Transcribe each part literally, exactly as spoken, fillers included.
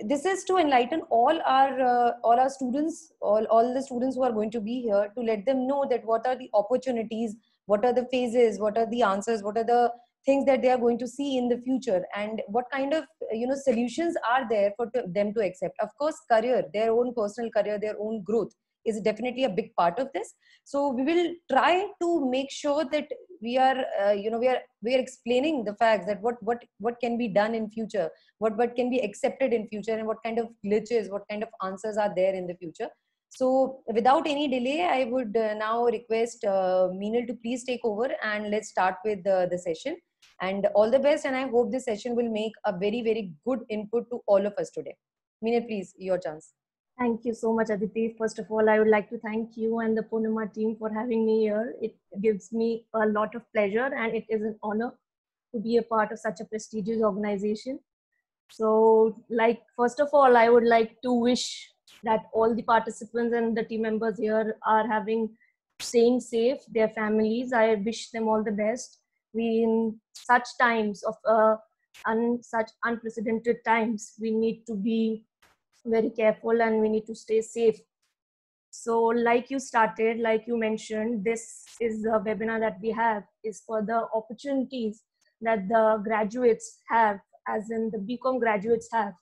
this is to enlighten all our uh, all our students, all, all the students who are going to be here, to let them know that what are the opportunities, what are the phases, what are the answers, what are the things that they are going to see in the future, and what kind of, you know, solutions are there for to, them to accept. Of course, career, their own personal career, their own growth is definitely a big part of this. So we will try to make sure that we are uh, you know we are we are explaining the facts, that what what what can be done in future, what what can be accepted in future, and what kind of glitches, what kind of answers are there in the future. So without any delay, I would uh, now request uh, Meenal to please take over, and let's start with the, the session. And all the best, and I hope this session will make a very very good input to all of us today. Meenal, please, your chance. Thank you so much, Aditi. First of all, I would like to thank you and the Poonama team for having me here. It gives me a lot of pleasure, and it is an honor to be a part of such a prestigious organization. So, like, first of all, I would like to wish that all the participants and the team members here are having, staying safe, their families. I wish them all the best. We, in such times of uh, un, such unprecedented times, we need to be very careful and we need to stay safe. So like you started, like you mentioned, this is the webinar that we have is for the opportunities that the graduates have, as in the B Com graduates have.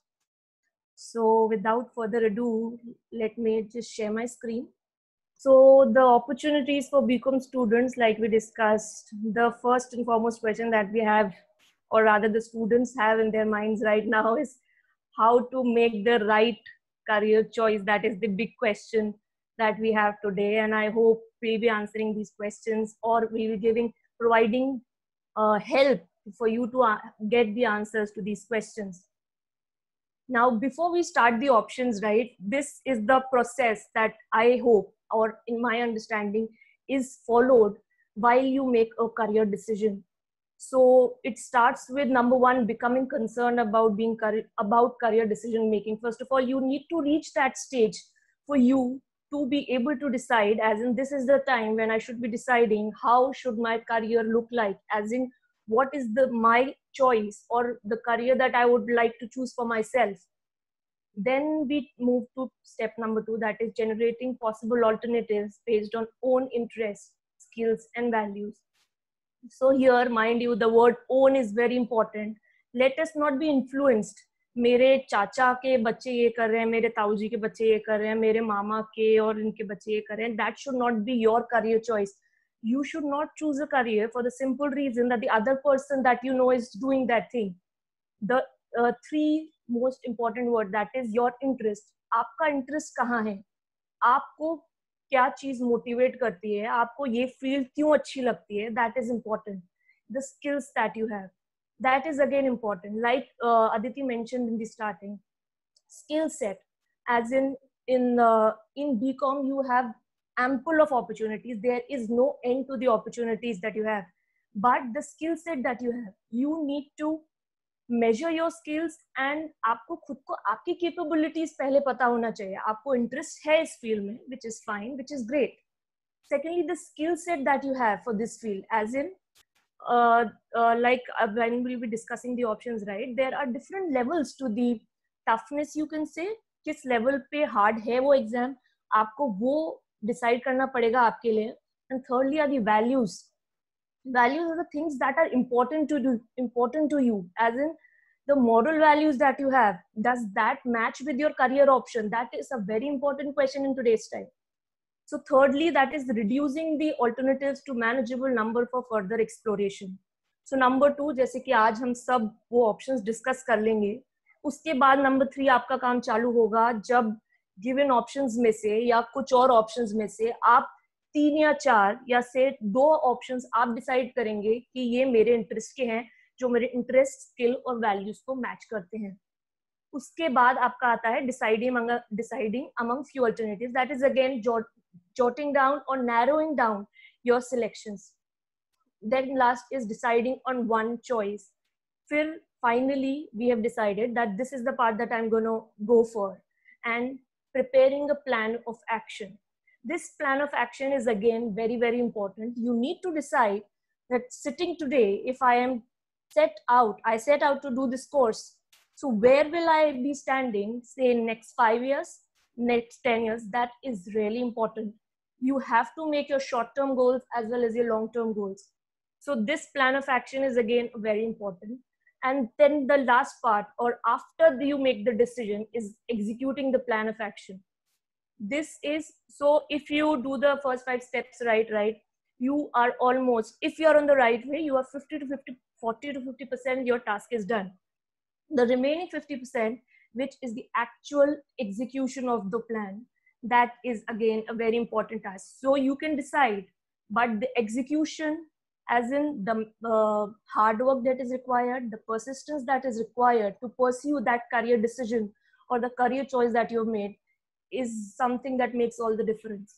So without further ado, let me just share my screen. So the opportunities for B Com students, like we discussed, the first and foremost question that we have, or rather the students have in their minds right now, is how to make the right career choice. That is the big question that we have today. And I hope we'll be answering these questions, or we'll be giving, providing uh, help for you to uh, get the answers to these questions. Now, before we start the options, right, this is the process that I hope, or in my understanding, is followed while you make a career decision. So it starts with number one, becoming concerned about being about career decision making. First of all, you need to reach that stage for you to be able to decide, as in this is the time when I should be deciding how should my career look like, as in what is the my choice or the career that I would like to choose for myself. Then we move to step number two, that is generating possible alternatives based on own interests, skills, and values. So here, mind you, the word own is very important. Let us not be influenced. मेरे चाचा के बच्चे ये कर रहे हैं, मेरे ताऊ जी के बच्चे ये कर रहे हैं, मेरे मामा के और इनके बच्चे ये कर रहे हैं. That should not be your career choice. You should not choose a career for the simple reason that the other person that you know is doing that thing. The uh, three most important word, that is your interest. आपका interest कहाँ है? आपको क्या चीज motivate करती है, आपको ये फील्ड क्यों अच्छी लगती है, that is important. The skills that you have, that is again important. Like Aditi mentioned in the starting, skill set, as in in uh, in B Com you have ample of opportunities. There is no end to the opportunities that you have, but the skill set that you have, you need to measure your skills. and आपको खुद को आपकी capabilities पहले पता होना चाहिए. आपको interest है इस field में, which is fine, which is great. Secondly, the skill set that you have for this field, as in uh, uh, like uh, when we'll be discussing the options, right, there are different levels to the toughness, you can say. किस level पे hard है वो exam, आपको वो decide करना पड़ेगा आपके लिए. And thirdly are the values. Values are the things that are important to do, important to you, as in the moral values that you have, does that match with your career option? That is a very important question in today's time. So thirdly, that is reducing the alternatives to manageable number for further exploration. So number two, जैसे कि आज हम सब वो options discuss कर लेंगे, उसके बाद number three आपका काम चालू होगा जब given options में से या कुछ और options में से आप तीन या चार या से दो ऑप्शंस आप डिसाइड करेंगे कि ये मेरे इंटरेस्ट के हैं, जो मेरे इंटरेस्ट, स्किल और वैल्यूज को मैच करते हैं. उसके बाद आपका आता है deciding deciding among few alternatives. That is again jotting down or narrowing down your selections. Then last is deciding on one choice. फिर finally we have decided that this is the part that I'm going to go for, and preparing a plan of action. This plan of action is again very, very important. You need to decide that sitting today, if I am set out, I set out to do this course. So where will I be standing, say next five years, next ten years? That is really important. You have to make your short-term goals as well as your long-term goals. So this plan of action is again very important. And then the last part, or after you make the decision, is executing the plan of action. This is, so if you do the first five steps right, right, you are almost, if you are on the right way, you are fifty to fifty, forty to fifty percent, your task is done. The remaining fifty percent, which is the actual execution of the plan, that is again a very important task. So you can decide, but the execution, as in the uh, hard work that is required, the persistence that is required to pursue that career decision or the career choice that you've made, is something that makes all the difference.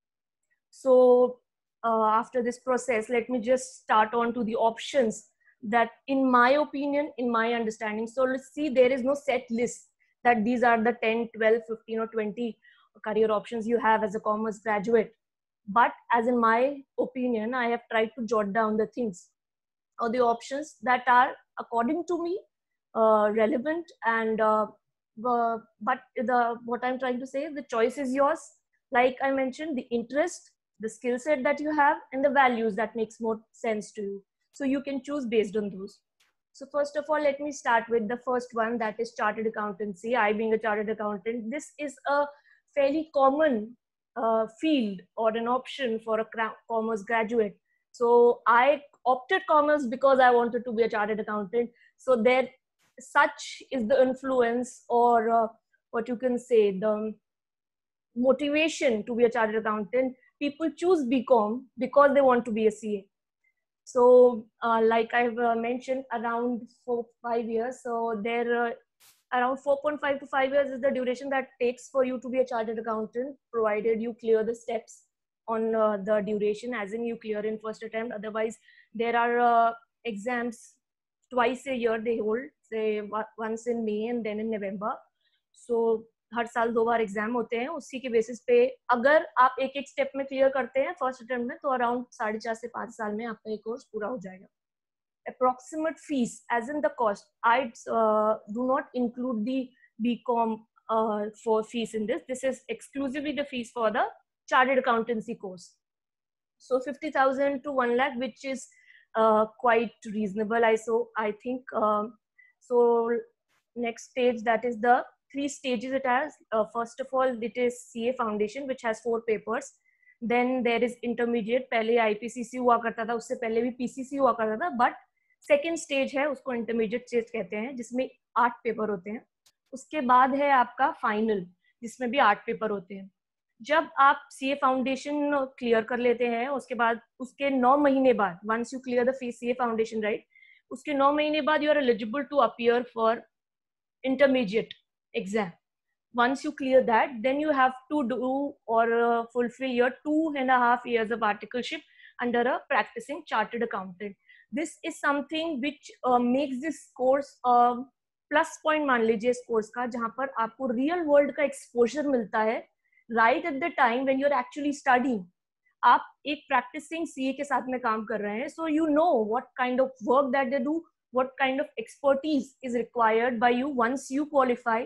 So uh, after this process, let me just start on to the options that, in my opinion, in my understanding. So let's see, there is no set list that these are the ten, twelve, fifteen or twenty career options you have as a commerce graduate. But as in my opinion, I have tried to jot down the things or the options that are, according to me, uh, relevant. And uh, uh, but the what I'm trying to say, the choice is yours. Like I mentioned, the interest, the skill set that you have, and the values that makes more sense to you. So you can choose based on those. So first of all, let me start with the first one, that is chartered accountancy. I being a chartered accountant, this is a fairly common uh, field or an option for a commerce graduate. So I opted commerce because I wanted to be a chartered accountant. So there, such is the influence, or uh, what you can say, the motivation to be a chartered accountant. People choose B Com because they want to be a C A. So uh, like I've uh, mentioned, around four, five years. So there, uh, around four point five to five years is the duration that takes for you to be a chartered accountant, provided you clear the steps on uh, the duration, as in you clear in first attempt. Otherwise, there are uh, exams twice a year they hold, say once in May and then in November. So हर साल दो बार exam होते हैं. उसी के basis पे अगर आप एक एक स्टेप में क्लियर करते हैं फर्स्ट अटेम्प्ट में, तो अराउंड साढ़े चार से पाँच साल में आपका ये कोर्स पूरा हो जाएगा. Approximate fees, as in the cost, I uh, do not include the B Com uh, for fees in this. This is exclusively the fees for the chartered accountancy course. So fifty thousand to one lakh, which is uh, quite reasonable, I so I think. Um, so next stage, that is the three stages it has. Uh, first of all, it is C A foundation, which has four papers. Then there is intermediate. पहले I P C C हुआ करता था, उससे पहले भी P C C हुआ करता था, but सेकेंड स्टेज है, उसको इंटरमीडिएट स्टेज कहते हैं, जिसमें आठ पेपर होते हैं. उसके बाद है आपका फाइनल, जिसमें भी आठ पेपर होते हैं. जब आप सीए फाउंडेशन क्लियर कर लेते हैं, उसके बाद उसके नौ महीने बाद, once you clear the CA foundation right, उसके नौ महीने बाद you are eligible to appear for intermediate exam. Once you clear that, then you have to do or uh, fulfill your two and a half years of articleship under a practicing chartered accountant. This is something which uh, makes this course a uh, plus point मान लीजिए इस course का, जहाँ पर आपको real world का exposure मिलता है right at the time when you are actually studying. आप एक प्रैक्टिसिंग सीए के साथ में काम कर रहे हैं, so you know what kind of work that they do, what kind of expertise is required by you once you qualify.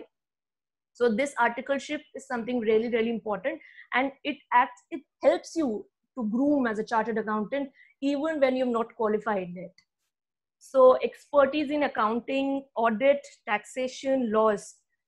So this articleship is something really, really important, and it acts, it helps you to groom as a chartered accountant even when you're not qualified yet. So expertise in accounting, audit, taxation, laws,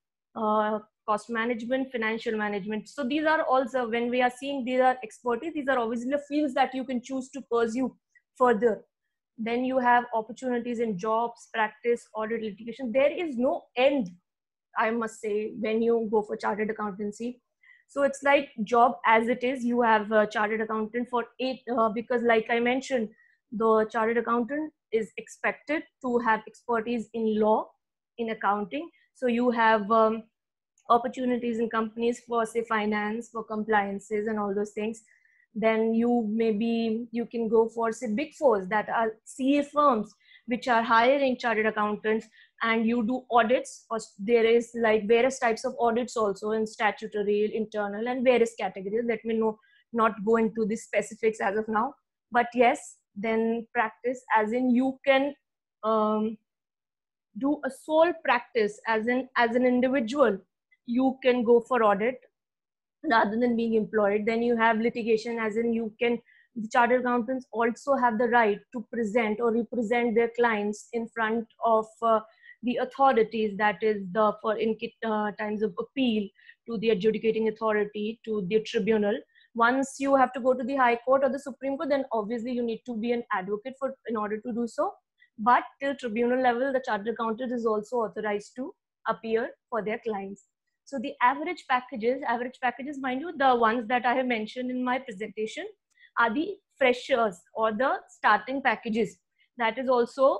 uh, cost management, financial management. So these are also, when we are seeing these are expertise, these are obviously the fields that you can choose to pursue further. Then you have opportunities in jobs, practice, audit, litigation. There is no end, I must say, when you go for chartered accountancy. So it's like job as it is. You have a chartered accountant for eight, uh, because like I mentioned, the chartered accountant is expected to have expertise in law, in accounting. So you have um, opportunities in companies for, say, finance, for compliances and all those things. Then you maybe, you can go for, say, big fours that are C A firms, which are hiring chartered accountants, and you do audits. Or there is like various types of audits also, in statutory, internal, and various categories. Let me know, not go into the specifics as of now, but yes. Then practice, as in you can um, do a sole practice as an as an individual, you can go for audit rather than being employed. Then you have litigation, as in you can, the chartered accountants also have the right to present or represent their clients in front of uh, the authorities, that is the for in uh, times of appeal to the adjudicating authority, to the tribunal. Once you have to go to the High Court or the Supreme Court, then obviously you need to be an advocate for in order to do so. But till tribunal level, the chartered accountant is also authorized to appear for their clients. So the average packages, average packages, mind you, the ones that I have mentioned in my presentation are the freshers or the starting packages. That is also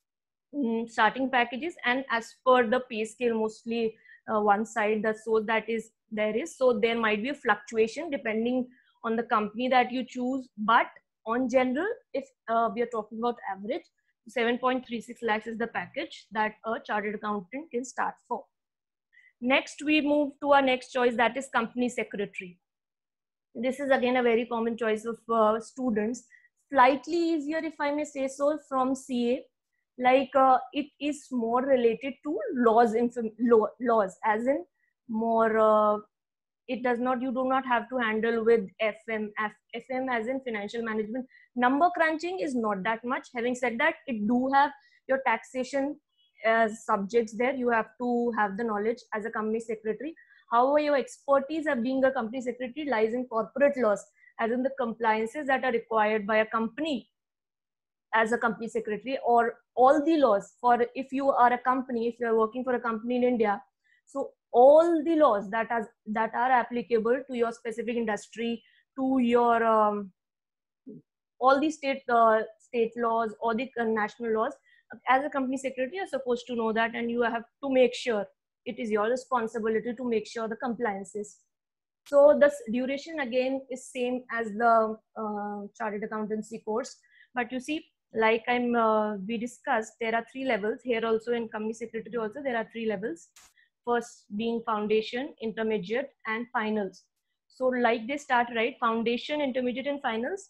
mm, starting packages, and as per the pay scale, mostly uh, one side, the so that is there is. So there might be a fluctuation depending on the company that you choose. But on general, if uh, we are talking about average, seven point three six lakhs is the package that a chartered accountant can start for. Next, we move to our next choice, that is company secretary. This is again a very common choice of uh, students. Slightly easier, if I may say so, from C A. Like uh, it is more related to laws, law, laws as in more, uh, it does not, you do not have to handle with F M, F, FM as in financial management. Number crunching is not that much. Having said that, it do have your taxation as subjects there. You have to have the knowledge as a company secretary. However, your expertise of being a company secretary lies in corporate laws, as in the compliances that are required by a company as a company secretary, or all the laws for, if you are a company, if you are working for a company in India, so all the laws that are that are applicable to your specific industry, to your um, all the state uh, state laws or the national laws, as a company secretary, you're supposed to know that, and you have to make sure, it is your responsibility to make sure the compliances. So the duration again is same as the uh, chartered accountancy course, but you see, like I'm uh, we discussed, there are three levels here also. In company secretary also there are three levels, first being foundation, intermediate, and finals. So like they start, right, foundation, intermediate, and finals.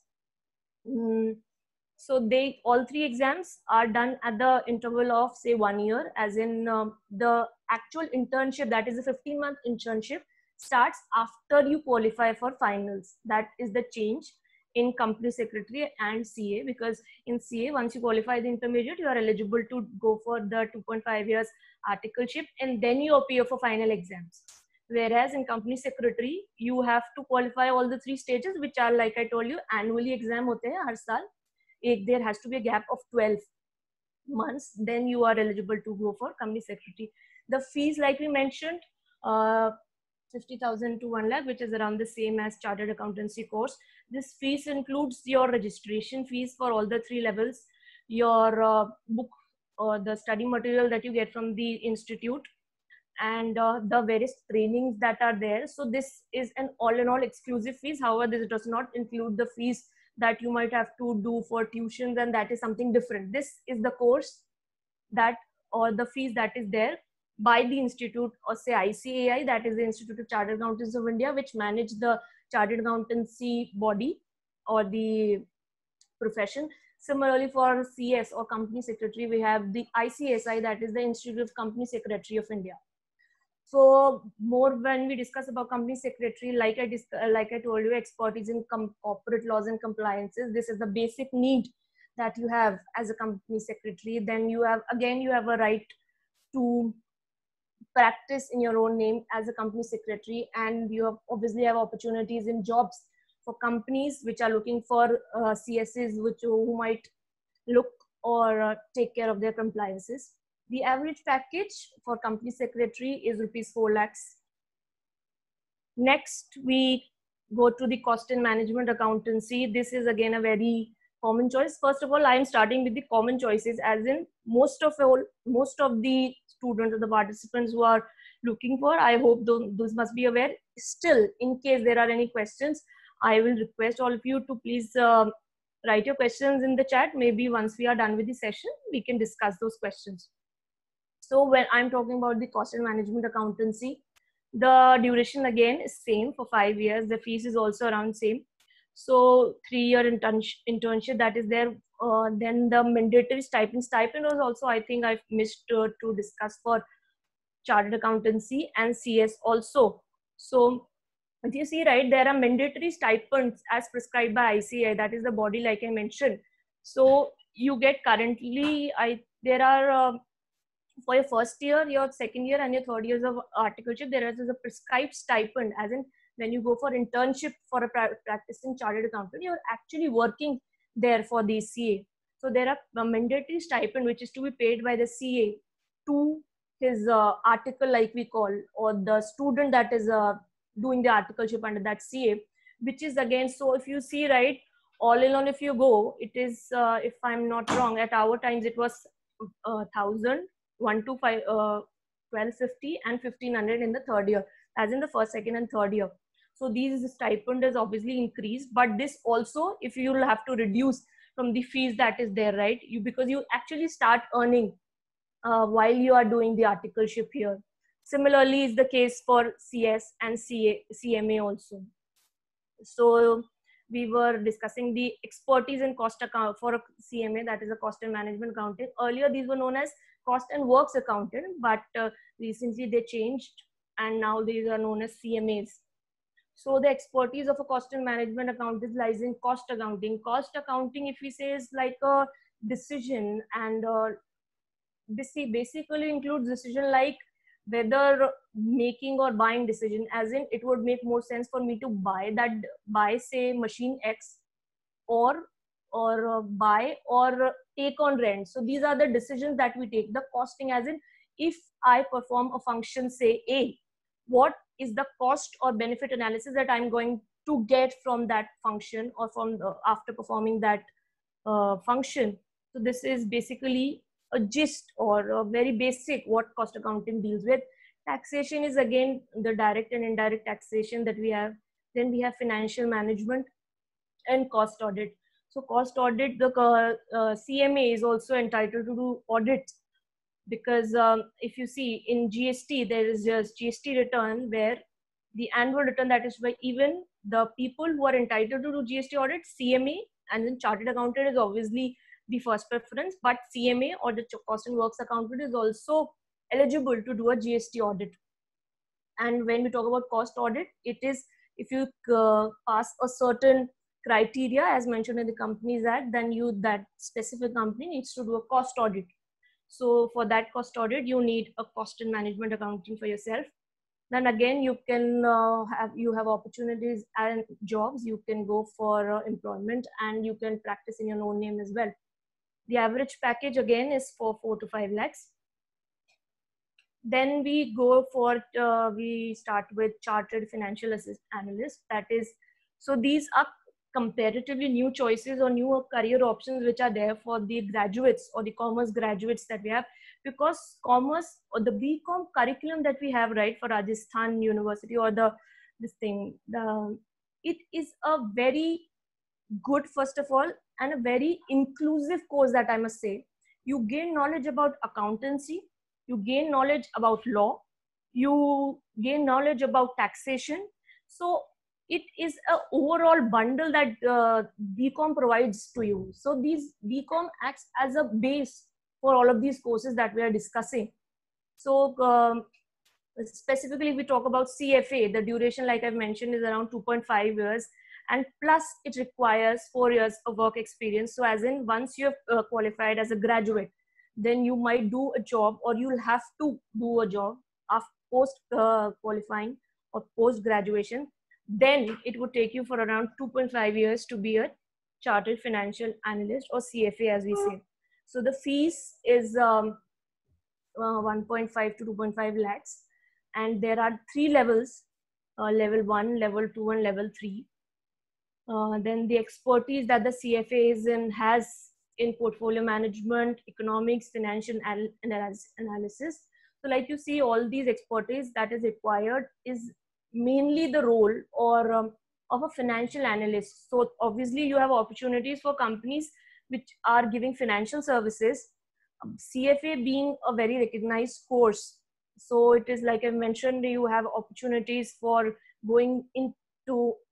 Mm, so they, all three exams are done at the interval of say one year, as in um, the actual internship, that is a fifteen month internship, starts after you qualify for finals. That is the change in company secretary and C A, because in C A, once you qualify the intermediate, you are eligible to go for the two point five years articleship, and then you appear for final exams. Whereas in company secretary, you have to qualify all the three stages, which are, like I told you, annually exam hote hain har saal. There has to be a gap of twelve months, then you are eligible to go for company secretary. The fees, like we mentioned, uh, fifty thousand to one lakh, which is around the same as chartered accountancy course. This fees includes your registration fees for all the three levels, your uh, book or the study material that you get from the institute, and uh, the various trainings that are there. So this is an all in all exclusive fees. However, this does not include the fees that you might have to do for tuitions, and that is something different. This is the course that, or the fees that is there by the institute, or say I C A I, that is the Institute of Chartered Accountants of India, which manage the chartered accountancy body or the profession. Similarly, for C S or company secretary, we have the I C S I, that is the Institute of Company Secretary of India. So more when we discuss about company secretary, like I discuss, like I told you, expertise in corporate laws and compliances. This is the basic need that you have as a company secretary. Then you have, again, you have a right to practice in your own name as a company secretary, and you have obviously have opportunities in jobs for companies which are looking for uh, C Ss, which who might look or uh, take care of their compliances. The average package for company secretary is rupees four lakhs. Next, we go to the cost and management accountancy. This is again a very common choice. First of all, I am starting with the common choices, as in most of all, most of the students or the participants who are looking for, I hope those, those must be aware. Still, in case there are any questions, I will request all of you to please uh, write your questions in the chat. Maybe once we are done with the session, we can discuss those questions. So when I'm talking about the cost and management accountancy, the duration again is same for five years. The fees is also around same. So three-year intern internship that is there. Uh, then the mandatory stipend. Stipend was also, I think I've missed uh, to discuss for chartered accountancy and C S also. So if you see, right, there are mandatory stipends as prescribed by I C A, that is the body like I mentioned. So you get currently, I there are uh, for your first year, your second year, and your third years of articleship, there is a prescribed stipend, as in when you go for internship for a practicing chartered accountant, you're actually working there for the C A. So there are a mandatory stipend which is to be paid by the C A to his uh, article, like we call, or the student that is uh, doing the articleship under that C A, which is again, so if you see, right, all in all, if you go, it is, uh, if I'm not wrong, at our times it was uh, thousand, one to five, uh, twelve fifty and fifteen hundred in the third year, as in the first, second, and third year. So these stipend is obviously increased, but this also, if you will have to reduce from the fees that is there, right? You because you actually start earning uh, while you are doing the articleship here. Similarly, is the case for C S and C A, C M A also. So we were discussing the expertise in cost account for a C M A, that is a cost and management accounting. Earlier, these were known as cost and works accountant, but uh, recently they changed, and now these are known as C M As. So the expertise of a cost and management accountant lies in cost accounting. Cost accounting, if we say, is like a decision, and uh, this basically includes decision like whether making or buying decision, as in it would make more sense for me to buy that, buy say machine X, or or uh, buy or take on rent. So these are the decisions that we take. The costing, as in if I perform a function say A, what is the cost or benefit analysis that I'm going to get from that function, or from the, after performing that uh, function. So this is basically a gist, or a very basic, what cost accounting deals with. Taxation is again the direct and indirect taxation that we have. Then we have financial management and cost audit. So cost audit, the uh, uh, C M A is also entitled to do audit, because um, if you see in G S T, there is just G S T return, where the annual return, that is why even the people who are entitled to do G S T audit, C M A, and then chartered accountant is obviously the first preference, but C M A or the cost and works accountant is also eligible to do a G S T audit. And when we talk about cost audit, it is if you uh, pass a certain criteria as mentioned in the Companies Act, then you, that specific company needs to do a cost audit. So for that cost audit, you need a cost and management accounting for yourself. Then again, you can uh, have, you have opportunities and jobs. You can go for uh, employment, and you can practice in your own name as well. The average package again is for four to five lakhs. Then we go for, uh, we start with chartered financial analyst. That is, so these are comparatively new choices or new career options which are there for the graduates or the commerce graduates that we have, because commerce or the B Com curriculum that we have, right, for Rajasthan University or the this thing, the it is a very good, first of all, and a very inclusive course, that I must say. You gain knowledge about accountancy, you gain knowledge about law, you gain knowledge about taxation. So it is a overall bundle that uh, B Com provides to you. So these B Com acts as a base for all of these courses that we are discussing. So um, specifically, if we talk about C F A, the duration, like I've mentioned, is around two point five years. And plus it requires four years of work experience. So as in, once you have uh, qualified as a graduate, then you might do a job, or you'll have to do a job after post uh, qualifying or post graduation. Then it would take you for around two point five years to be a chartered financial analyst, or C F A as we say. So the fees is um, uh, one point five to two point five lakhs. And there are three levels, uh, level one, level two, and level three. Uh, then the expertise that the C F A is in has in portfolio management, economics, financial analysis. So like you see, all these expertise that is required is mainly the role or um, of a financial analyst. So obviously you have opportunities for companies which are giving financial services, um, C F A being a very recognized course. So it is like I mentioned, you have opportunities for going into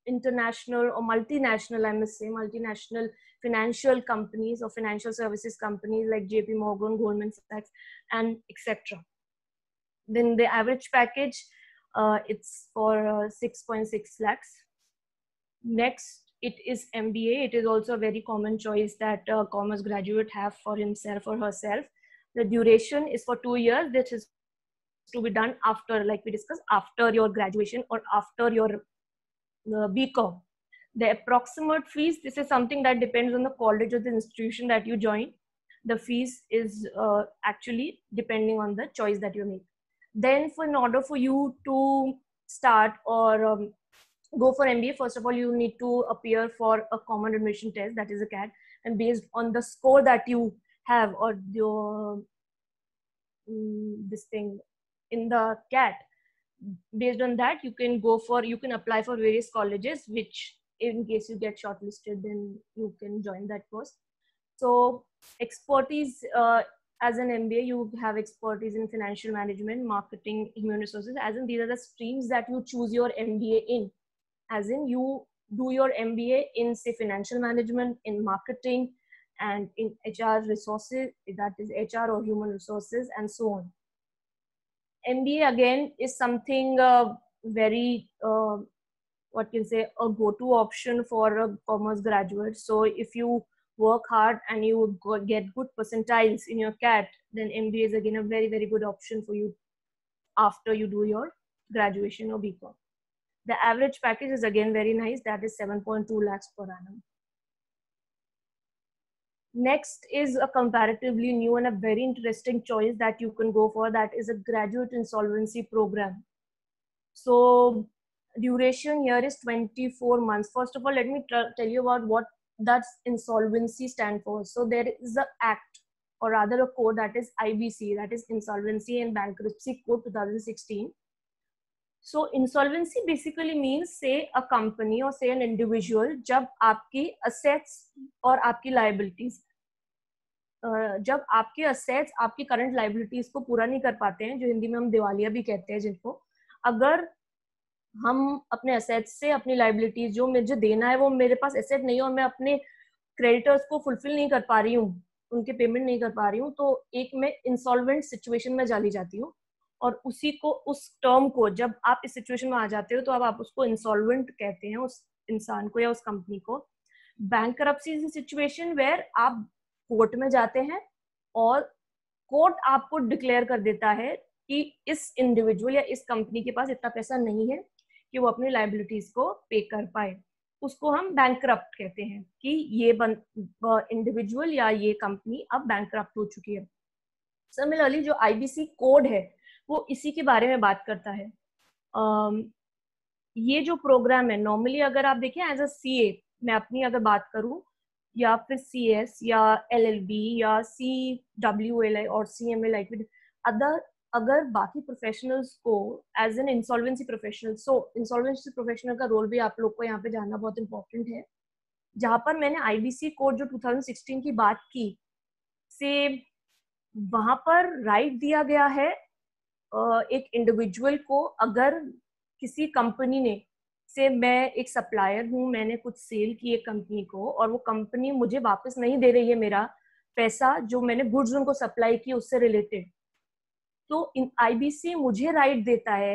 international or multinational, I must say, multinational financial companies or financial services companies like J P Morgan, Goldman Sachs, and et cetera. Then the average package, uh, it's for uh, six point six lakhs. Next, it is M B A. It is also a very common choice that a commerce graduate have for himself or herself. The duration is for two years. This is to be done after, like we discussed, after your graduation or after your uh, B Com. The approximate fees, this is something that depends on the college or the institution that you join. The fees is uh, actually depending on the choice that you make. Then for in order for you to start or um, go for M B A, first of all, you need to appear for a common admission test, that is a C A T, and based on the score that you have or your um, this thing in the C A T, based on that, you can go for, you can apply for various colleges, which in case you get shortlisted, then you can join that course. So expertise, uh, as an M B A, you have expertise in financial management, marketing, human resources, as in these are the streams that you choose your M B A in. As in you do your M B A in, say, financial management, in marketing, and in H R resources, that is H R or human resources, and so on. M B A again is something uh, very, uh, what can say, a go-to option for a commerce graduate. So if you work hard and you get good percentiles in your C A T, then M B A is again a very, very good option for you after you do your graduation or B Com. The average package is again very nice. That is seven point two lakhs per annum. Next is a comparatively new and a very interesting choice that you can go for. That is a graduate insolvency program. So duration here is twenty-four months. First of all, let me tell you about what that insolvency stand for. So there is an act, or rather a code, that is I B C, that is Insolvency and Bankruptcy Code two thousand sixteen. So insolvency basically means, say a company or say an individual, जब आपकी assets और आपकी liabilities, uh, जब आपके assets आपकी current liabilities को पूरा नहीं कर पाते हैं, जो हिंदी में हम दिवालिया भी कहते हैं जिनको, अगर हम अपने assets से अपनी liabilities जो मुझे देना है वो मेरे पास asset नहीं है और मैं अपने creditors को fulfill नहीं कर पा रही हूँ, उनके payment नहीं कर पा रही हूँ, तो एक मैं insolvent situation में चली जाती हूँ. और उसी को, उस टर्म को, जब आप इस सिचुएशन में आ जाते हो तो अब आप उसको इंसॉल्वेंट कहते हैं, उस इंसान को या उस कंपनी को. Bankruptcy is a situation where आप कोर्ट में जाते हैं और कोर्ट आपको डिक्लेयर कर देता है कि इस इंडिविजुअल या इस कंपनी के पास इतना पैसा नहीं है कि वो अपनी लाइबिलिटीज को पे कर पाए. उसको हम बैंकरप्ट कहते हैं कि ये इंडिविजुअल या ये कंपनी अब बैंकरप्ट हो चुकी है. सिमिलरली जो आईबीसी कोड है वो इसी के बारे में बात करता है. um, ये जो प्रोग्राम है, नॉर्मली अगर आप देखें एज अ सीए, मैं अपनी अगर बात करूं, या फिर सीएस या एलएलबी या सीडब्ल्यूएल और सीएमए, लाइक अदर, अगर बाकी प्रोफेशनल्स को as an insolvency professional, so insolvency professional का रोल भी आप लोग को यहाँ पे जानना बहुत इंपॉर्टेंट है. जहां पर मैंने आईबीसी कोड जो टू थाउजेंड सिक्सटीन की बात की, से वहां पर राइट दिया गया है एक इंडिविजुअल को, अगर किसी कंपनी ने, से मैं एक सप्लायर हूँ, मैंने कुछ सेल की एक कंपनी को और वो कंपनी मुझे वापस नहीं दे रही है मेरा पैसा जो मैंने गुड्स उनको सप्लाई की उससे रिलेटेड, तो इन आईबीसी मुझे राइट देता है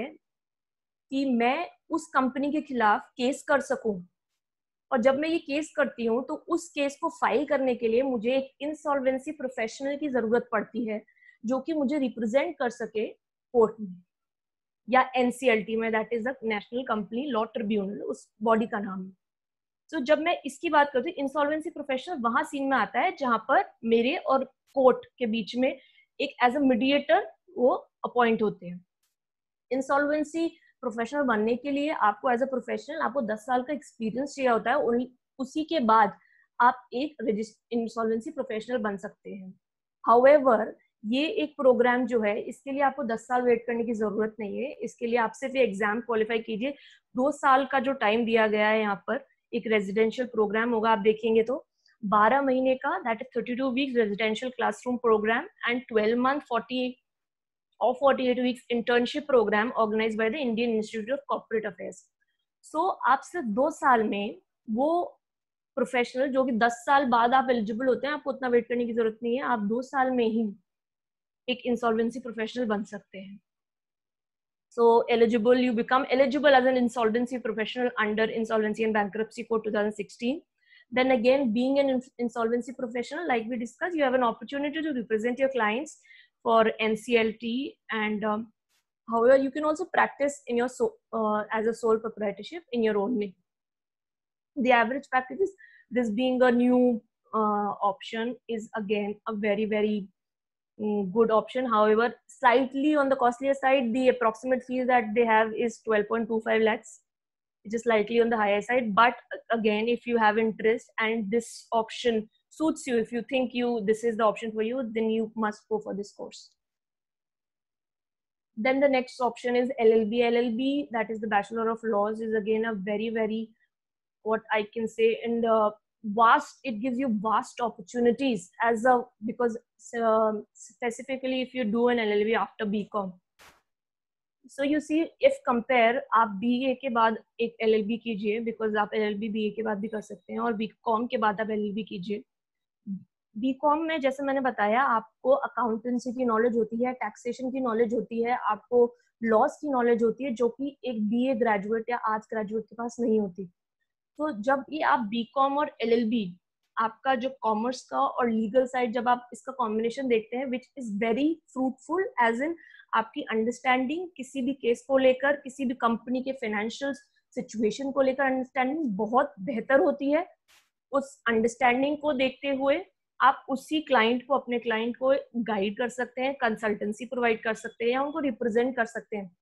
कि मैं उस कंपनी के खिलाफ केस कर सकूं. और जब मैं ये केस करती हूँ तो उस केस को फाइल करने के लिए मुझे एक इंसॉल्वेंसी प्रोफेशनल की जरूरत पड़ती है जो कि मुझे रिप्रेजेंट कर सके कोर्ट में या एनसीएलटी में, that is the national company law tribunal, उस बॉडी का नाम है. तो जब मैं इसकी बात करती हूँ, इंसॉल्वेंसी प्रोफेशनल वहां सीन में आता है जहां पर मेरे और कोर्ट के बीच में एक एज अ मीडिएटर वो अपॉइंट होते हैं. इंसॉल्वेंसी प्रोफेशनल बनने के लिए आपको एज अ प्रोफेशनल आपको दस साल का एक्सपीरियंस चाहिए होता है, उसी के बाद आप एक इंसॉल्वेंसी प्रोफेशनल बन सकते हैं. हाउएवर ये एक प्रोग्राम जो है, इसके लिए आपको दस साल वेट करने की जरूरत नहीं है. इसके लिए आप सिर्फ एग्जाम क्वालिफाई कीजिए. दो साल का जो टाइम दिया गया है यहाँ पर, एक रेजिडेंशियल प्रोग्राम होगा, आप देखेंगे तो बारह महीने का, that is thirty two weeks residential classroom program and twelve month forty or forty-eight weeks internship program organized by the Indian Institute of Corporate Affairs. So so, आप सिर्फ दो साल में वो प्रोफेशनल जो कि दस साल बाद आप एलिजिबल होते हैं, आपको उतना वेट करने की जरूरत नहीं है, आप दो साल में ही एक इंसॉल्वेंसी प्रोफेशनल बन सकते हैं. So eligible, you become eligible as an insolvency professional under Insolvency and Bankruptcy Code twenty sixteen. Then again, being an insolvency professional, like we discussed, you have an opportunity to represent your clients for N C L T, and um, however, you can also practice in your so, uh, as a sole proprietorship in your own name. The average packages, this being a new uh, option, is again a very very mm, good option. However, slightly on the costlier side, the approximate fee that they have is twelve point two five lakhs, which is slightly on the higher side. But again, if you have interest and this option suits you, if you think you this is the option for you, then you must go for this course. Then the next option is L L B. L L B, that is the Bachelor of Laws, is again a very very, what I can say, in the vast, it gives you vast opportunities as a, because um, specifically if you do an L L B after B Com. So you see, if compare, आप B A के बाद एक L L B कीजिए, because आप L L B B A के बाद भी कर सकते हैं, और B Com के बाद आप L L B कीजिए. B Com में जैसे मैंने बताया, आपको अकाउंटेंसी की नॉलेज होती है, टैक्सेशन की नॉलेज होती है, आपको लॉस की नॉलेज होती है, जो कि एक B A ग्रेजुएट या आर्ट्स ग्रेजुएट के पास नहीं होती. तो जब ये आप B Com और L L B, आपका जो कॉमर्स का और लीगल साइड, जब आप इसका कॉम्बिनेशन देखते हैं, which is very fruitful, as in आपकी अंडरस्टैंडिंग किसी भी केस को लेकर, किसी भी कंपनी के फाइनेंशियल सिचुएशन को लेकर अंडरस्टैंडिंग बहुत बेहतर होती है. उस अंडरस्टैंडिंग को देखते हुए आप उसी क्लाइंट को, अपने क्लाइंट को गाइड कर सकते हैं, कंसल्टेंसी प्रोवाइड कर सकते हैं, या उनको रिप्रेजेंट कर सकते हैं.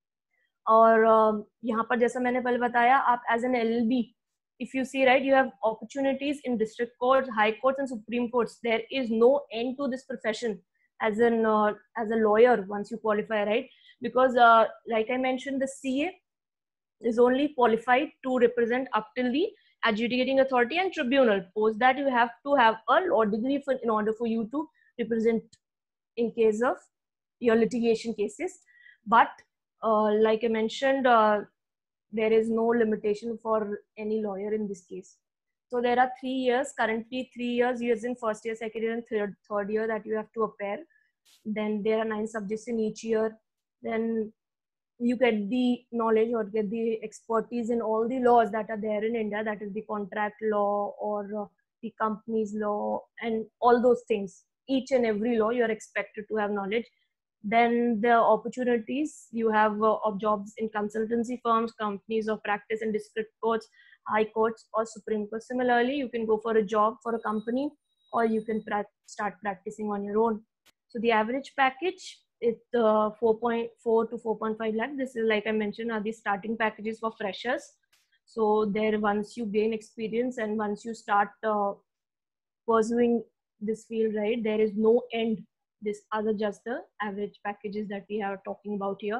और यहाँ पर जैसा मैंने पहले बताया, आप as an L L B, if you see, right, you have opportunities in district courts, high courts and supreme courts. There is no end to this profession as an uh, as a lawyer once you qualify, right? Because uh, like I mentioned, the C A is only qualified to represent up till the adjudicating authority and tribunal. Post that, you have to have a law degree for, in order for you to represent in case of your litigation cases. But uh, like I mentioned, uh, there is no limitation for any lawyer in this case. So there are three years, currently three years, years in first year, second year and third, third year that you have to appear. Then there are nine subjects in each year. Then you get the knowledge or get the expertise in all the laws that are there in India, that is the contract law or uh, the companies law and all those things. Each and every law you are expected to have knowledge. Then the opportunities, you have uh, of jobs in consultancy firms, companies of practice in district courts, high courts or Supreme Court. Similarly, you can go for a job for a company, or you can pra start practicing on your own. So the average package is uh, four point four to four point five lakh. This is, like I mentioned, are the starting packages for freshers. So there, once you gain experience and once you start uh, pursuing this field, right, there is no end. This other just the average packages that we are talking about here.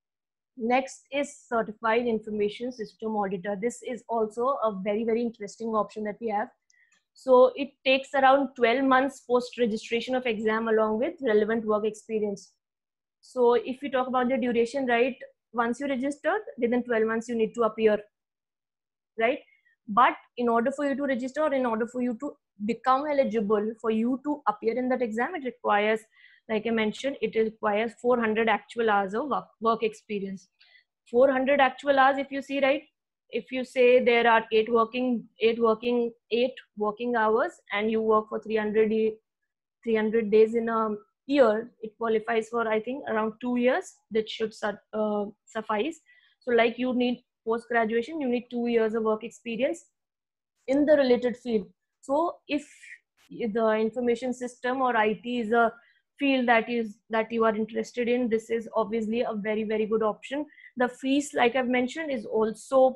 Next is Certified Information System Auditor. This is also a very, very interesting option that we have. So it takes around twelve months post registration of exam along with relevant work experience. So if we talk about the duration, right, once you registered, within twelve months you need to appear, right? But in order for you to register, or in order for you to become eligible for you to appear in that exam, it requires, like I mentioned, it requires four hundred actual hours of work, work experience. four hundred actual hours, if you see, right, if you say there are eight working, eight working, eight working hours, and you work for three hundred, three hundred days in a year, it qualifies for, I think, around two years. That should uh, suffice. So like you need post-graduation, you need two years of work experience in the related field. So if the information system or I T is a field that is that you are interested in, this is obviously a very, very good option. The fees, like I've mentioned, is also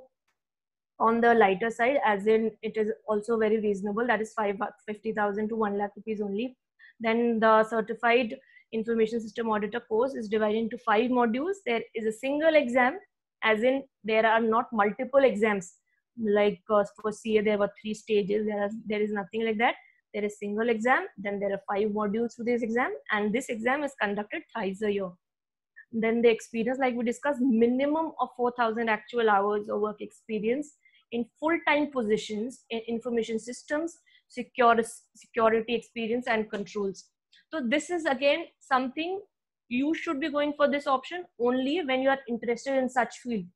on the lighter side, as in it is also very reasonable. That is five fifty thousand to one lakh rupees only. Then the Certified Information System Auditor course is divided into five modules. There is a single exam, as in there are not multiple exams. Like uh, for C A, there were three stages. There, are, there is nothing like that. There is single exam. Then there are five modules to this exam, and this exam is conducted thrice a year. Then the experience, like we discussed, minimum of four thousand actual hours of work experience in full-time positions in information systems, secure, security experience and controls. So this is again something you should be going for this option only when you are interested in such field.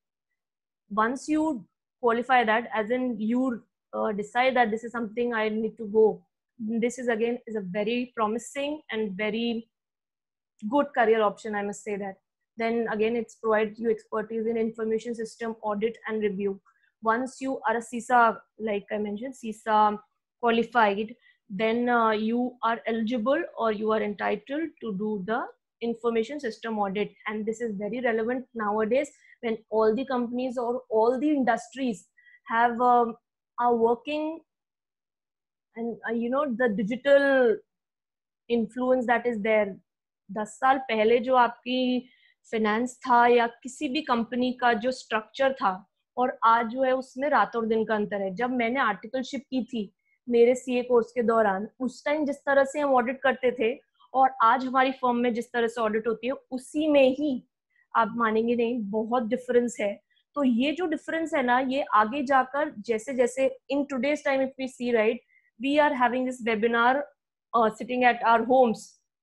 Once you qualify that, as in you uh, decide that this is something I need to go, this is again is a very promising and very good career option, I must say that. Then again, it's provides you expertise in information system audit and review. Once you are a CISA, like I mentioned, CISA qualified, then uh, you are eligible or you are entitled to do the information system audit. And this is very relevant nowadays when all the companies or all the industries have um, are working, and uh, you know the digital influence that is there. दस साल पहले जो आपकी finance था या किसी भी company का जो स्ट्रक्चर था और आज जो है उसमें रात और दिन का अंतर है. जब मैंने आर्टिकलशिप की थी मेरे सीए कोर्स के दौरान, उस टाइम जिस तरह से हम ऑडिट करते थे और आज हमारी फर्म में जिस तरह से ऑडिट होती है, उसी में ही आप मानेंगे नहीं बहुत डिफरेंस है. तो ये जो डिफरेंस है ना, ये आगे जाकर जैसे जैसे in today's time if we see right, we are having this webinar sitting at our homes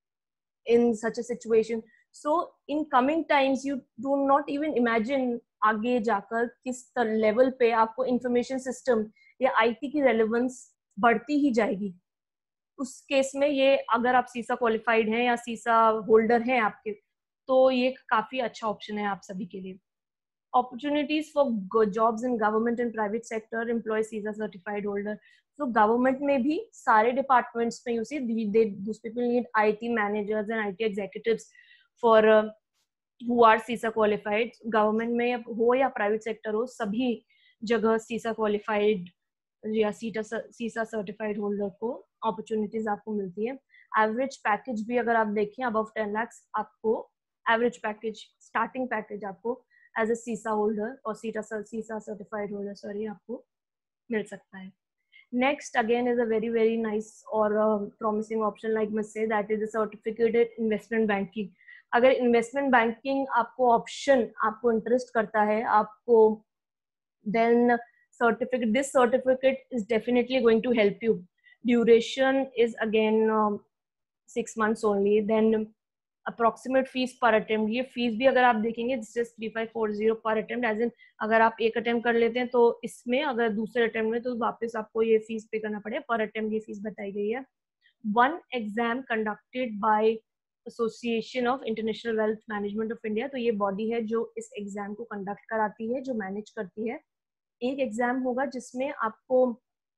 in such a situation. So in coming times you do not even imagine आगे जाकर किस लेवल पे आपको इंफॉर्मेशन सिस्टम या IT की relevance बढ़ती ही जाएगी. उस केस में ये अगर आप सीसा क्वालिफाइड हैं या सीसा होल्डर हैं आपके, तो ये काफी अच्छा ऑप्शन है आप सभी के लिए. Opportunities for jobs in government and private sector employ CISA certified holder. So government में भी सारे departments में you see they those people need I T managers and I T executives for uh, who are CISA qualified. Government में हो या private sector हो, सभी जगह CISA qualified या CISA certified holder को opportunities आपको मिलती है. Average package भी अगर आप देखें above ten lakhs आपको average package starting package आपको as a CISA holder or CISA certified holder, sorry, आपको मिल सकता है. Next again is a very very nice or uh, promising option, like must say, that is a certificated investment banking. अगर investment banking आपको option आपको interest करता है, आपको then certificate this certificate is definitely going to help you. Duration is again um, six months only. Then approximate fees per attempt, ये fees भी अगर आप देखेंगे three five four zero per attempt, as in अगर आप एक attempt कर लेते हैं तो इसमें अगर दूसरे अटेम्प्ट में तो वापस आपको ये फीस पे करना पड़े. पर अटेम्प्ट ये फीस बताई गई है. One exam conducted by association of international wealth management of India. तो ये बॉडी है जो इस एग्जाम को कंडक्ट कराती है, जो मैनेज करती है. एक एग्जाम होगा जिसमें आपको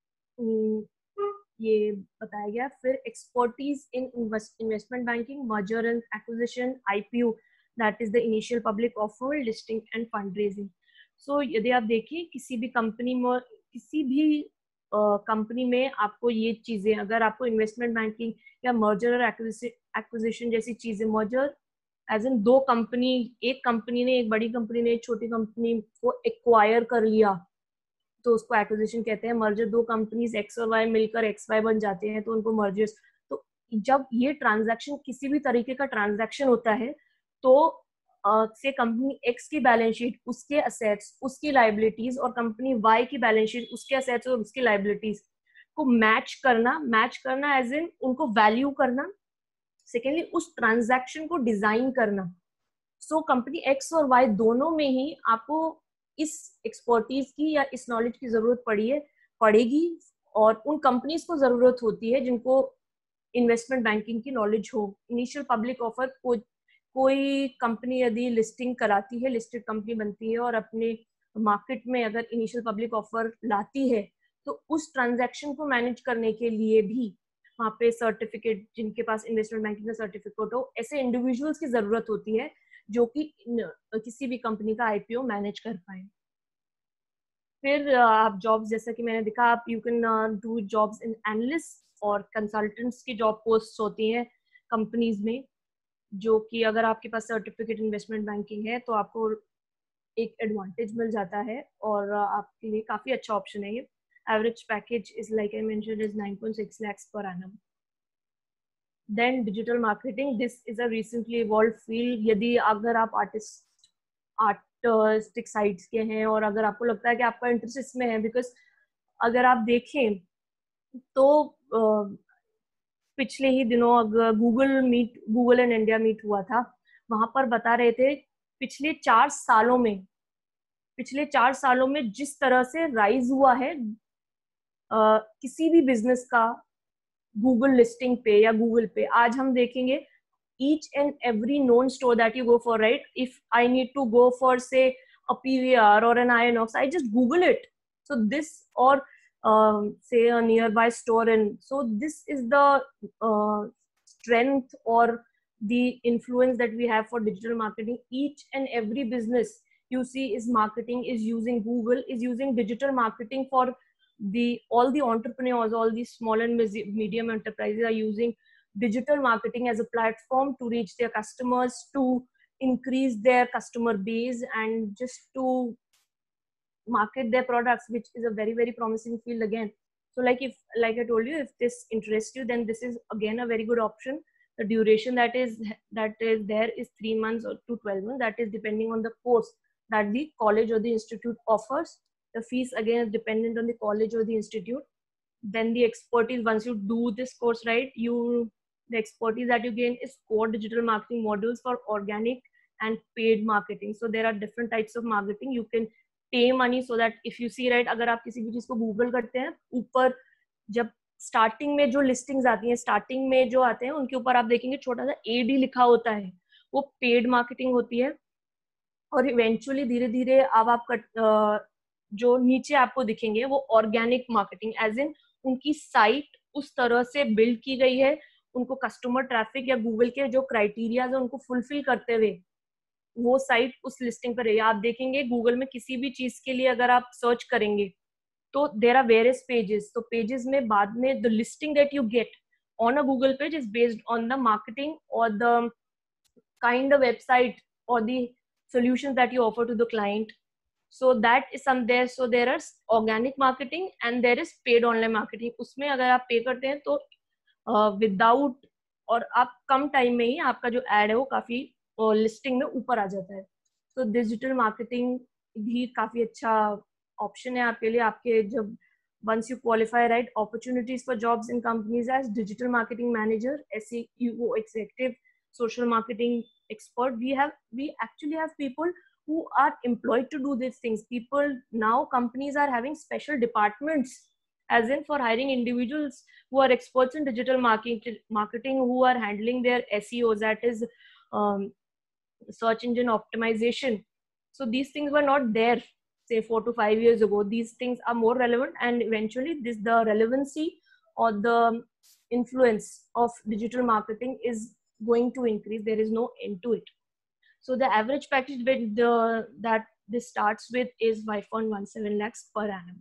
ये बताया गया. फिर expertise in investment banking, merger and acquisition, IPO that is the initial public offer, listing and fund raising. So यदि आप देखिए किसी भी कंपनी में किसी भी कंपनी uh, में आपको ये चीजें, अगर आपको इन्वेस्टमेंट बैंकिंग या मर्जर और एक्विजिशन जैसी चीजें, मर्जर एज इन दो कंपनी, एक कंपनी ने एक बड़ी कंपनी ने एक छोटी कंपनी को एक्वायर कर लिया तो उसको एक्विजिशन कहते हैं. मर्जर दो कंपनीज एक्स और वाई मिलकर एक्स वाई बन जाते हैं तो उनको मर्जर्स. तो जब ये ट्रांजैक्शन किसी भी तरीके का ट्रांजैक्शन होता है तो uh, से कंपनी एक्स की बैलेंस शीट, उसके असेट्स, उसकी लाइबिलिटीज, और कंपनी वाई की बैलेंस शीट, उसके असेट्स और उसकी लाइबिलिटीज को मैच करना. मैच करना एज इन उनको वैल्यू करना. सेकेंडली उस ट्रांजैक्शन को डिजाइन करना. सो कंपनी एक्स और वाई दोनों में ही आपको इस एक्सपर्टीज की या इस नॉलेज की जरूरत पड़ी है पड़ेगी और उन कंपनीज को जरूरत होती है जिनको इन्वेस्टमेंट बैंकिंग की नॉलेज हो. इनिशियल पब्लिक ऑफर, को, कोई कंपनी यदि लिस्टिंग कराती है, लिस्टेड कंपनी बनती है और अपने मार्केट में अगर इनिशियल पब्लिक ऑफर लाती है तो उस ट्रांजैक्शन को मैनेज करने के लिए भी वहाँ पे सर्टिफिकेट, जिनके पास इन्वेस्टमेंट बैंकिंग का सर्टिफिकेट हो, ऐसे इंडिविजुअल्स की जरूरत होती है जो कि किसी भी कंपनी का आईपीओ मैनेज कर पाए. फिर आप जॉब्स, जैसा कि मैंने दिखा, आप you can do jobs in analyst और कंसल्टेंट्स की जॉब पोस्ट होती हैं कंपनीज में, जो कि अगर आपके पास सर्टिफिकेट इन्वेस्टमेंट बैंकिंग है तो आपको एक एडवांटेज मिल जाता है और आपके लिए काफी अच्छा ऑप्शन है ये. Average package is like I mentioned is nine point six lakhs per annum. Then digital marketing, this is a recently evolved field. यदि अगर आप आर्टिस्ट आर्टिस्टिक साइट्स के हैं और अगर आपको लगता है कि आपका इंटरेस्ट इसमें है, बिकॉज अगर आप देखें तो uh, पिछले ही दिनों अगर Google meet Google and India meet हुआ था, वहां पर बता रहे थे पिछले चार सालों में पिछले चार सालों में जिस तरह से राइज हुआ है uh, किसी भी बिजनेस का गूगल लिस्टिंग पे या गूगल पे. आज हम देखेंगे each and every known store that you go for, right? If I need to go for, say, a P V R or an Inox, I just Google it. So this, or um, say a nearby store, and so this is the uh, strength or the influence that we have for digital marketing. Each and every business you see is marketing, is using Google, is using digital marketing for the all the entrepreneurs, all these small and medium enterprises are using digital marketing as a platform to reach their customers, to increase their customer base, and just to market their products, which is a very, very promising field again. So like if, like I told you, if this interests you, then this is again a very good option. The duration that is that is there is three months or to twelve months. That is depending on the course that the college or the institute offers. The fees again is dependent on the college or the institute. Then the expertise, once you do this course, right, you the expertise that you gain is core digital marketing modules for organic and paid marketing. So there are different types of marketing. You can pay money, so that if you see, right, अगर आप किसी भी चीज को Google करते हैं, ऊपर जब स्टार्टिंग में जो लिस्टिंग्स आती हैं, स्टार्टिंग में जो आते हैं, उनके ऊपर आप देखेंगे छोटा सा एडी लिखा होता है, वो पेड मार्केटिंग होती है. और इवेंचुअली धीरे धीरे अब आप जो नीचे आपको दिखेंगे वो ऑर्गेनिक मार्केटिंग, एज इन उनकी साइट उस तरह से बिल्ड की गई है, उनको कस्टमर ट्रैफिक या गूगल के जो क्राइटेरियाज है उनको फुलफिल करते हुए वो साइट उस लिस्टिंग पर है. आप देखेंगे गूगल में किसी भी चीज के लिए अगर आप सर्च करेंगे तो देयर आर वेरियस पेजेस. तो पेजेस में बाद में the listing that you get on a Google page is based on the marketing और द काइंड ऑफ वेबसाइट और the solutions that you offer to the client. So that is some there. So there is organic marketing and there is paid online marketing. उसमें अगर आप पे करते हैं तो without uh, और आप कम टाइम में ही आपका जो एड है वो काफी लिस्टिंग uh, में ऊपर आ जाता है. तो डिजिटल मार्केटिंग भी काफी अच्छा ऑप्शन है आपके लिए. आपके जब once you qualify, right, opportunities for jobs in companies as digital marketing manager, S E O executive, social marketing expert. We have we actually have people who are employed to do these things. People now, companies are having special departments, as in for hiring individuals who are experts in digital marketing, marketing who are handling their S E Os, that is um, search engine optimization. So these things were not there say four to five years ago. These things are more relevant, and eventually this the relevancy or the influence of digital marketing is going to increase. There is no end to it. So the average package with the that this starts with is five point one seven lakhs per annum.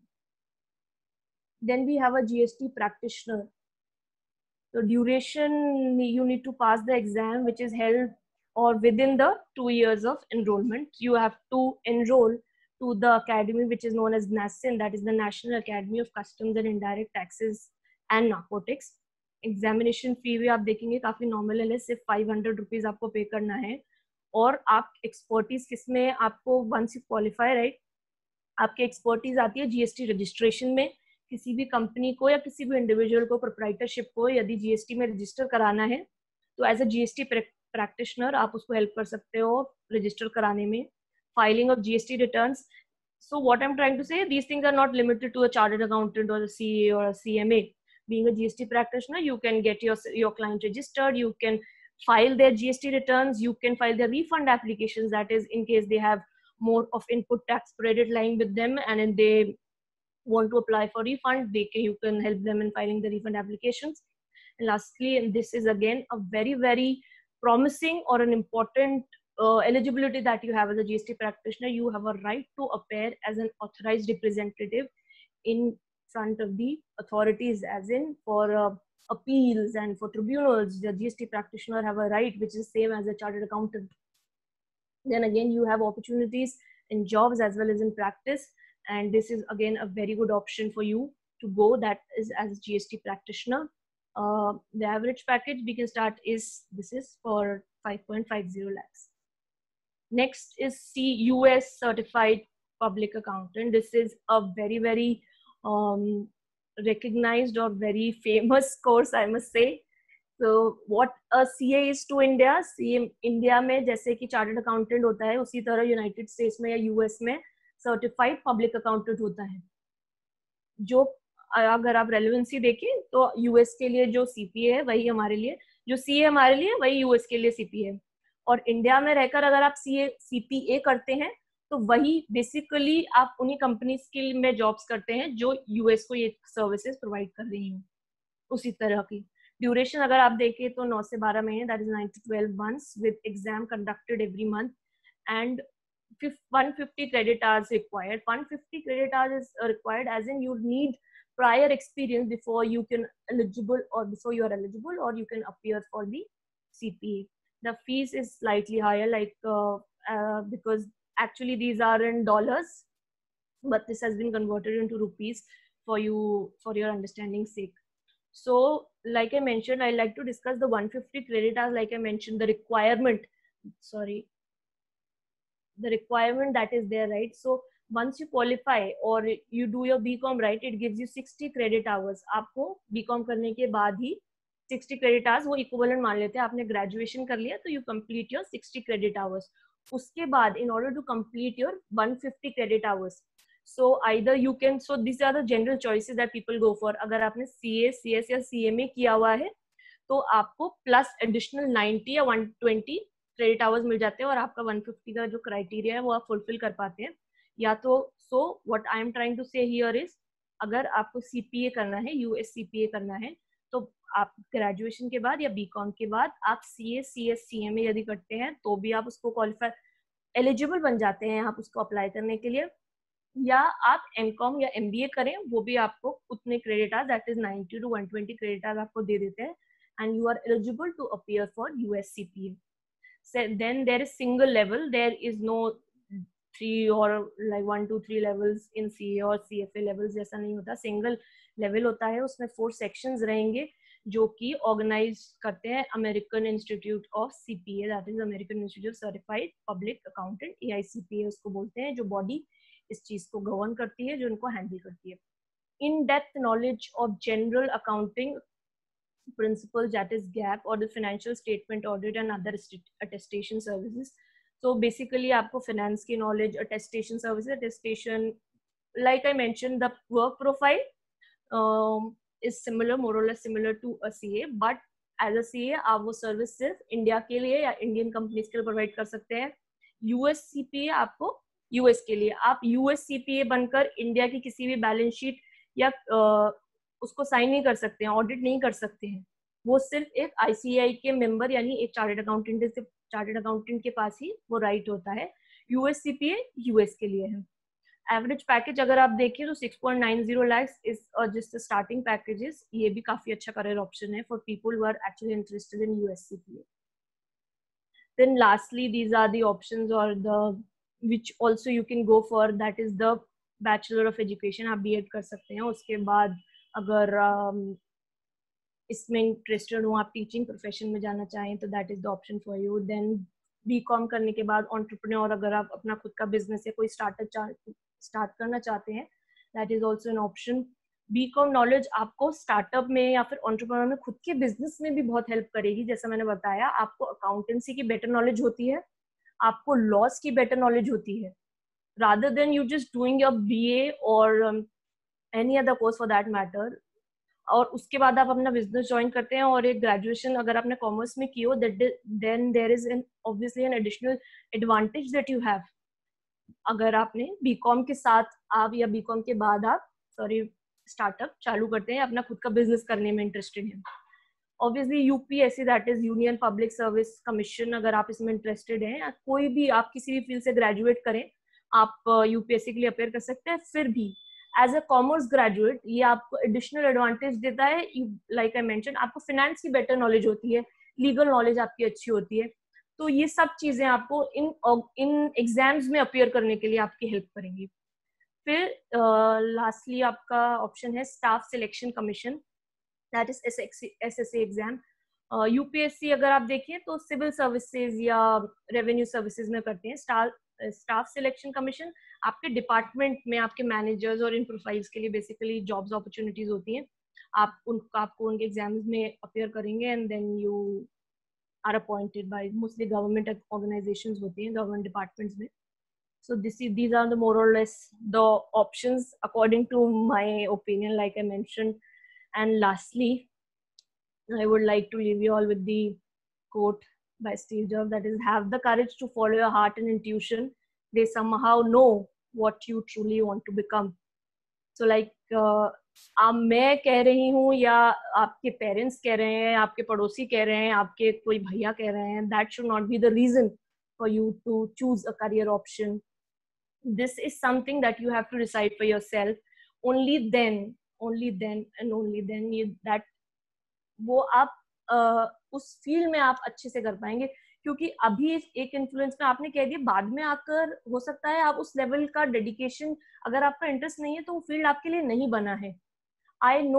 Then we have a G S T practitioner. The duration, you need to pass the exam, which is held or within the two years of enrollment. You have to enroll to the academy which is known as NASIN, that is the National Academy of Customs and Indirect Taxes and Narcotics. Examination fee भी आप देखेंगे काफी nominal है, सिर्फ five hundred rupees आपको पे करना है. और आप एक्सपर्टीज किसमें आपको वंस यू क्वालिफाई, राइट, आपकी एक्सपर्टीज आती है जीएसटी रजिस्ट्रेशन में. किसी भी कंपनी को या किसी भी इंडिविजुअल को, प्रोप्राइटरशिप को यदि जीएसटी में रजिस्टर कराना है तो एज अ जीएसटी प्रैक्टिशनर आप उसको हेल्प कर सकते हो रजिस्टर कराने में. Filing of GST returns. So what I'm trying to say, these things are not limited to a chartered accountant or a C A or a C M A. Being a G S T practitioner, you can get your your client registered, you can file their G S T returns, you can file their refund applications, that is in case they have more of input tax credit lying with them and then they want to apply for refund, they can, you can help them in filing the refund applications. And lastly, and this is again a very, very promising or an important uh, eligibility that you have as a G S T practitioner, you have a right to appear as an authorized representative in front of the authorities, as in for uh, appeals and for tribunals. The G S T practitioner have a right which is same as a chartered accountant. Then again, you have opportunities in jobs as well as in practice, and this is again a very good option for you to go, that is as a G S T practitioner. Uh, the average package we can start is, this is for five point five zero lakhs. Next is C U S certified public accountant. This is a very very um, recognized or very famous course, I must say. So what a C A is to India, C A India में जैसे कि chartered accountant होता है, उसी तरह United states में या US में सर्टिफाइड पब्लिक अकाउंटेंट होता है. जो अगर आप रेलेवेंसी देखें तो यूएस के लिए जो सीपीए है वही हमारे लिए, जो सीए हमारे लिए वही यूएस के लिए सीपीए है. और इंडिया में रहकर अगर आप सीए सीपीए करते हैं तो वही बेसिकली आप उन्हीं कंपनीज के में जॉब्स करते हैं जो यूएस को ये सर्विसेज प्रोवाइड कर रही हैं. उसी तरह की ड्यूरेशन अगर आप देखें तो नौ से बारह महीने, that is nine to twelve months with exam conducted every month and one hundred fifty credit hours required. one hundred fifty credit hours is required as in you need prior experience before you can eligible or before you are eligible or you can appear for the C P A. The fees is slightly higher, like uh, uh, because actually these are in dollars, but this has been converted into rupees for you for your understanding sake. So like I mentioned, I like to discuss the one hundred fifty credit hours. Like I mentioned, the requirement, sorry, the requirement that is there, right? So once you qualify or you do your B Com, right, it gives you sixty credit hours. आपको B Com करने के बाद ही sixty credit hours वो equivalent मान लेते हैं. आपने graduation कर लिया तो you complete your sixty credit hours. उसके बाद in order to complete your one hundred fifty credit hours, so either you can, so these are the general choices that people go for. अगर आपने C A, C S या C M A किया हुआ है तो आपको plus additional ninety या one hundred twenty credit hours मिल जाते हैं और आपका one hundred fifty का जो क्राइटेरिया है वो आप फुलफिल कर पाते हैं. या तो so what I am trying to say here is, अगर आपको सीपीए करना है, यूएस सीपीए करना है, तो आप ग्रेजुएशन के बाद या बीकॉम के बाद आप सीए, सीएस, सीएमए यदि करते हैं तो भी आप उसको क्वालिफाई एलिजिबल बन जाते हैं आप उसको अप्लाई करने के लिए. या आप एमकॉम या एमबीए करें, वो भी आपको उतने credit hours, that is ninety to one hundred twenty credit hours आपको दे देते हैं and you are eligible to appear for US CPA. Then there is single level, there is no three or like one two three levels in C A or C F A levels, जैसा नहीं होता. Single level होता है, उसमें four sections रहेंगे जो कि organise करते हैं American Institute of CPA, that is American Institute certified public accountant, A I C P A उसको बोलते हैं, जो बॉडी इस चीज को गवर्न करती है, जो इनको हैंडल करती है. In depth knowledge of general accounting principles, that is gap, or the financial statement audit and other attestation services. So basically आपको finance की knowledge, attestation services, attestation, like I mentioned, the work profile um, is similar, more or less similar to a C A, but as a C A आप वो service सिर्फ India के लिए या Indian companies के लिए provide कर सकते हैं. यूएस सीपीए आपको यूएस के लिए, आप यूएस सीपीए बनकर इंडिया की किसी भी बैलेंस शीट या uh, उसको साइन नहीं कर सकते हैं, ऑडिट नहीं कर सकते हैं. वो सिर्फ एक आईसीएआई के मेंबर यानी एक चार्टर्ड अकाउंटेंट से चार्टर्ड अकाउंटेंट के पास ही वो राइट होता है. यूएस सीपीए यूएस के लिए है. एवरेज पैकेज अगर आप देखिए तो six point nine zero lakhs is just starting packages. ये भी काफी अच्छा करियर ऑप्शन है for people who are actually interested in US CPA. Then lastly these are the options और the which also you can go for, that is the bachelor of education. आप BEd कर सकते हैं. उसके बाद अगर um, इसमें इंटरेस्टेड हो, आप टीचिंग प्रोफेशन में जाना चाहें तो that is the option for you. Then BCom करने के बाद एंटरप्रेन्योर, अगर आप अपना खुद का बिजनेस या कोई स्टार्टअप स्टार्ट करना चाहते हैं, that is also an option. BCom knowledge आपको स्टार्टअप में या फिर एंटरप्रेन्योर में खुद के बिजनेस में भी बहुत हेल्प करेगी. जैसा मैंने बताया, आपको अकाउंटेंसी की बेटर नॉलेज होती है, आपको लॉस की बेटर नॉलेज होती है, rather than you just doing your B A or um, any other course for that matter. और उसके बाद आप अपना बिजनेस ज्वाइन करते हैं और एक ग्रेजुएशन अगर आपने कॉमर्स में की हो, then there is an obviously an additional advantage that you have. अगर आपने बीकॉम के साथ आप या बीकॉम के बाद आप सॉरी स्टार्टअप चालू करते हैं, अपना खुद का बिजनेस करने में इंटरेस्टेड हैं. Obviously UPSC, that is union public service commission, अगर आप इसमें इंटरेस्टेड हैं, कोई भी आप किसी भी फील्ड से ग्रेजुएट करें, आप यूपीएससी के लिए अपेयर कर सकते हैं. फिर भी एज अ कॉमर्स ग्रेजुएट ये आपको एडिशनल एडवांटेज देता है. लाइक आई मेंशन, आपको फाइनेंस की बेटर नॉलेज होती है, लीगल नॉलेज आपकी अच्छी होती है. तो ये सब चीजें आपको इन इन एग्जाम्स में अपियर करने के लिए आपकी हेल्प करेंगी. फिर लास्टली uh, आपका ऑप्शन है staff selection commission, that is S S C exam. UPSC अगर आप देखिए तो सिविल सर्विसेज या रेवेन्यू सर्विसेज में करते हैं. स्टाफ स्टाफ सिलेक्शन कमीशन आपके डिपार्टमेंट में आपके मैनेजर्स और इन प्रोफाइल्स के लिए बेसिकली जॉब्स अपॉर्चुनिटीज होती हैं. आप उन आपको उनके एग्जाम्स में अपियर करेंगे and then you are appointed by mostly government organisations होती हैं, गवर्नमेंट डिपार्टमेंट्स में. So this is, these are the more or less the options according to my opinion, like I mentioned. And lastly, I would like to leave you all with the quote by Steve Jobs, that is, have the courage to follow your heart and intuition. They somehow know what you truly want to become. So like uh, आप मैं कह रही हूँ या आपके parents कह रहे हैं, आपके पड़ोसी कह रहे हैं, आपके कोई भैया कह रहे हैं, that should not be the reason for you to choose a career option. This is something that you have to decide for yourself. Only then, only then and only then you, that वो आप uh, उस field में आप अच्छे से कर पाएंगे. क्योंकि अभी एक इन्फ्लुएंस में आपने कह दिया, बाद में आकर हो सकता है आप उस लेवल का डेडिकेशन, अगर आपका इंटरेस्ट नहीं है तो वो फील्ड आपके लिए नहीं बना है. I know,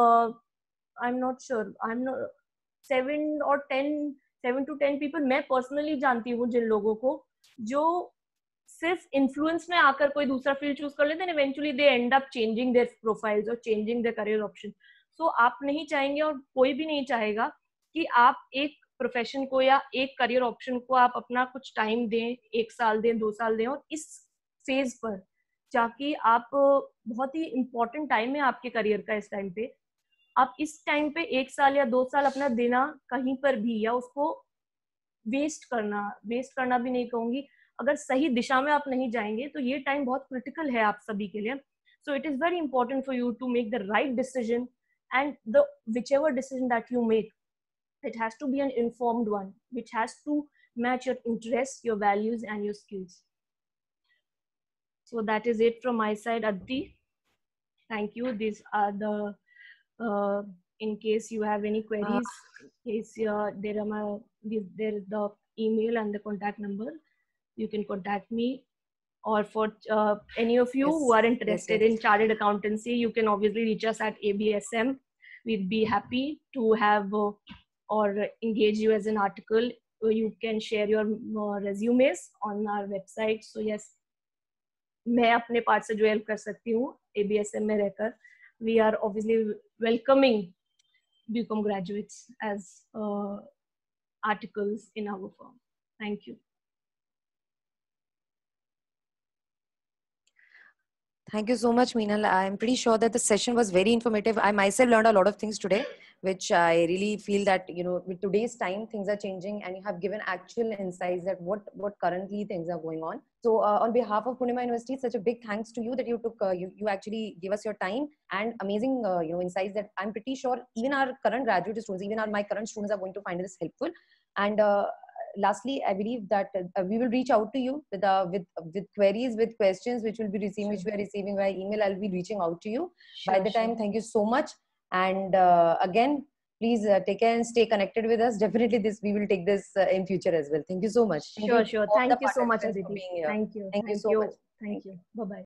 I am not sure, I am not seven और ten seven to ten people मैं पर्सनली जानती हूँ जिन लोगों को जो सिर्फ इन्फ्लुएंस में आकर कोई दूसरा फील्ड चूज कर लेते हैं, eventually they end up changing their profiles और changing their career option. So आप नहीं चाहेंगे और कोई भी नहीं चाहेगा कि आप एक प्रोफेशन को या एक करियर ऑप्शन को आप अपना कुछ टाइम दें, एक साल दें, दो साल दें, और इस फेज पर जाके आप, बहुत ही इंपॉर्टेंट टाइम है आपके करियर का, इस टाइम पे आप इस टाइम पे एक साल या दो साल अपना देना कहीं पर भी, या उसको वेस्ट करना, वेस्ट करना भी नहीं कहूंगी, अगर सही दिशा में आप नहीं जाएंगे तो ये टाइम बहुत क्रिटिकल है आप सभी के लिए. So it is very important for you to make the right decision, and the whichever decision that you make, it has to be an informed one which has to match your interests, your values and your skills. So that is it from my side, Aditi. Thank you. These are the uh, in case you have any queries, uh, in case uh, there are my, there is the email and the contact number, you can contact me. Or for uh, any of you yes. who are interested yes, yes. in chartered accountancy, you can obviously reach us at A B S M. We'd be happy to have uh, or engage you as an article. You can share your uh, resumes on our website. So yes, मैं अपने part से जो help कर सकती हूँ A B S M में रहकर. We are obviously welcoming B Com graduates as uh, articles in our firm. Thank you. Thank you so much, Meenal. I'm pretty sure that the session was very informative. I myself learned a lot of things today, which I really feel that, you know, with today's time, things are changing, and you have given actual insights that what, what currently things are going on. So uh, on behalf of Purnima University, such a big thanks to you that you took, uh, you, you actually gave us your time and amazing, uh, you know, insights that I'm pretty sure even our current graduate students, even our, my current students are going to find this helpful. And uh, lastly, I believe that uh, we will reach out to you with, uh, with, with queries, with questions, which will be receiving, which we are receiving via email. I'll be reaching out to you. Sure, By the sure. time, thank you so much. And uh, again, please uh, take care and stay connected with us. Definitely this, we will take this uh, in future as well. Thank you so much. Thank sure, you sure. Thank you so much, Aditi. Thank you. Thank, thank you so you. much. Thank you. Bye-bye.